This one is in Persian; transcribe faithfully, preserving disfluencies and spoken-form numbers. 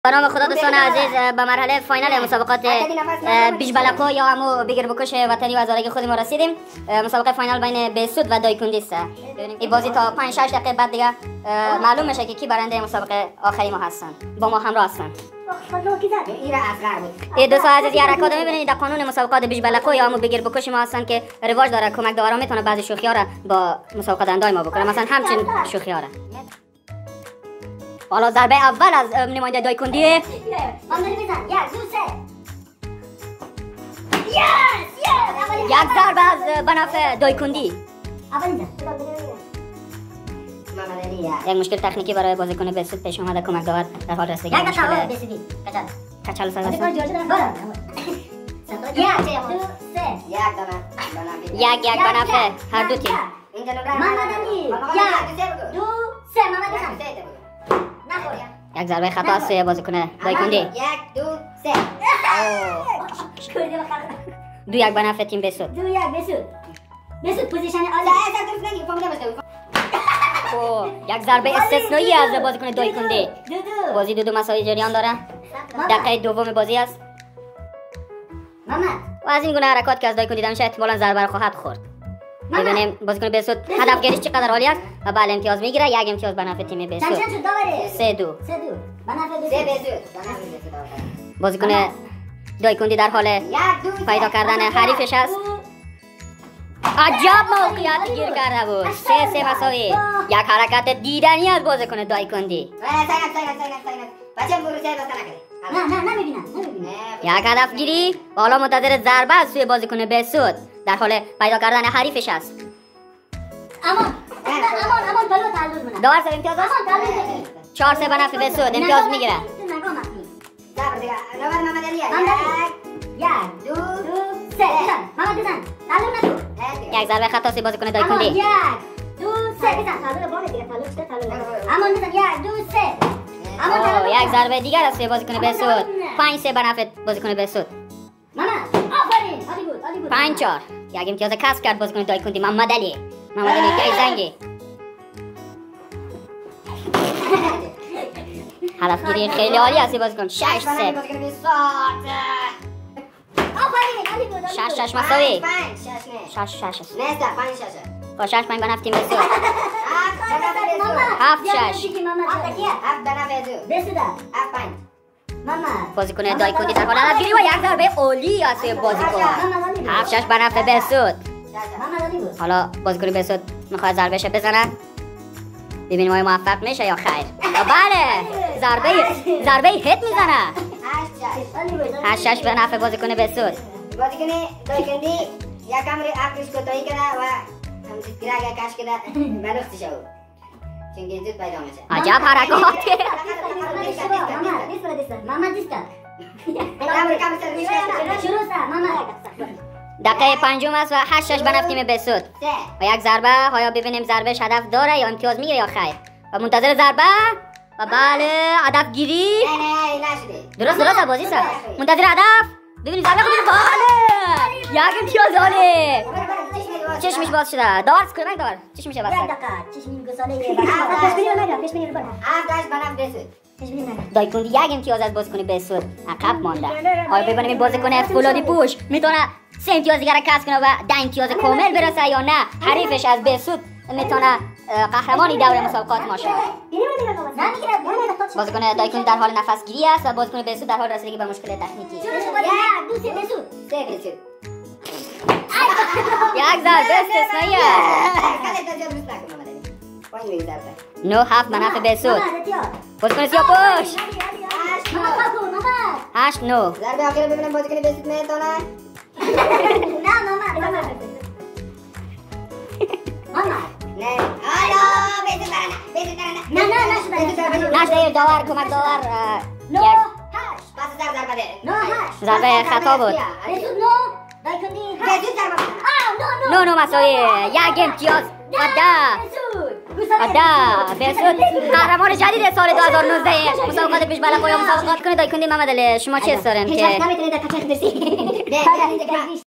به نام خدا دوستان عزیز، به مرحله فاینال مسابقات بیش بلقو یا همو بگیر بکش وطنی و هزارگی خود ما رسیدیم. مسابقه فاینال بین بهسود و دایکندی است. این بازی تا پنج شش دقیقه بعد دیگه معلوم میشه که کی برنده مسابقه آخری ما هستن. با ما همراه هستن. این دوستان عزیز، یه حرکات میبینید در قانون مسابقات بیش بلقو یا همو بگیر بکش ما هستن که رواج داره. کمک داورا میتونه بعضی شوخی ها را با مسابقه دندای ما بکنه، مثلا همچین شوخی ها را. حالا ضربه اول از نماینده دایکندی. یک ضربه از بنفع دایکندی. یک مشکل تکنیکی برای بازیکن بهسود پیش اومده. کمک داور در حال رسیدگی به مشکل کچل ساز است. یک یک بنفع هر دو تیم. یک ضربه خطا است سوی بازیکن دایکندی. یک دو سه. دو یک به نفع تیم بهسود. دو یک بهسود. بهسود پوزیشن عالی. یک ضربه استثنایی از بازیکن دایکندی. بازی دو دو مساوی جریان داره. دقیقه دوم بازی است. و از این گونه حرکات که از دایکندی میشه احتمالاً ضربه خواهد خورد. ببینیم بازیکن بهسود هدف گیریش چقدر عالی است و بله امتیاز میگیره. یک امتیاز به نفع تیم بهسود. سه دو. بازیکن دایکندی در حال پیدا کردن حریفش است. عجب موقعیت گیر کرده بود. سه سه مساوی. یک حرکت دیدنی از بازیکن دایکندی. یک هدف گیری و حالا منتظر ضربه از سوی بازیکن بهسود در حال پیدا کردن حریفش است. امان امان امان بالو تعلل منه. داور سر امتیاز است. چهار سه به نفع بهسود امتیاز میگیره. یک دو سه. محمد بزن. تعلل نکن. یک ضربه خطا سوی بازیکن دایکندی. یک دو سه بزن. تعلل بالا دیگه. تعلل چه تعلل؟ امان بزن. یک دو سه. یک ضربه دیگر از سوی بازیکن بهسود. پنج سه به نفع بازیکن بهسود. محمد آفرین. عالی بود. عالی بود. پنج چهار. یک امتیاز کسب کرد بازیکن دایکندی. محمد علی. محمد علی که زنگی. هدف گیری خیلی عالی است بازیکن. شش سه. شش شش مساوی. شش شش است. با شش پنج به نفع تیم بهسود. هفت شش. بازیکن دایکندی در حال هدف گیری و یک ضربه عالی است بازیکن. هفت شش به نفع بهسود. حالا بازیکن بهسود میخواد ضربهش بزنه. ببینیم آیا موفق میشه یا خیر. بله ضربه ضربه هیت میزنه. هشت شش به نفع بازیکن بهسود. بازیکن دایکندی یک کمر عقلش کوتاهی کرده و همچنین گیرا کش کرده بلوخت شو. چونکه زود پیدا میشه. عجب حرکات. محمد دیستا. کمر کمر سر میشه. شروع سر محمد. دقیقه پنجم است و هشت شش به نفع تیم بهسود. و یک ضربه. آیا ببینیم ضربهش هدف داره یا امتیاز میگیره یا خیر. و منتظر ضربه. و بله هدف گیری. نه نه نشده. درست درست بازی سر. منتظر هدف. ببینیم ضربه خودش. بله. یک امتیاز عالی. چشمش باز شده. داور کمک داور. چشمش باز شده. چشمی گساله. پیش بینی نگرم. پیش بینی رو برم. هفت بنام بهسود. دایکندی یک امتیاز از بازیکن بهسود عقب مانده. آیا ببینیم این بازیکن فولادی پوش میتونه سه امتیاز دیگر کسب کنه و ده امتیاز کامل برسه یا نه حریفش از بهسود میتونه قهرمانی دور مسابقات ما شود. بازیکن دایکندی در حال نفس گیری است و بازیکن بهسود در حال رسیدگی به مشکل تکنیکی. یک دو سه بهسود. سه بهسود. یک ضربه استثنایی نه هفت به نفع بهسود. بازیکن سیاه‌پوش. هشت نه. ضربه آخر ببینم بازیکن بهسود میتونه. نه محمد محمد. محمد. نه. آلا بهسود برنه. بهسود برنه. نه نه نشده. نشده داور کمک داور. نه هشت. پس ضربه ده. نه هشت. ضربه خطا بود. بهسود نه. دایکندی هشت. بهسود ضربه. آه نه نه نه مساوی. یک امتیاز. و ده. و ده. بهسود قهرمان جدید سال دو هزار و نوزده مسابقات بیش بلقو یا مسابقات کنید دایکندی. محمد علی شما چه دارین که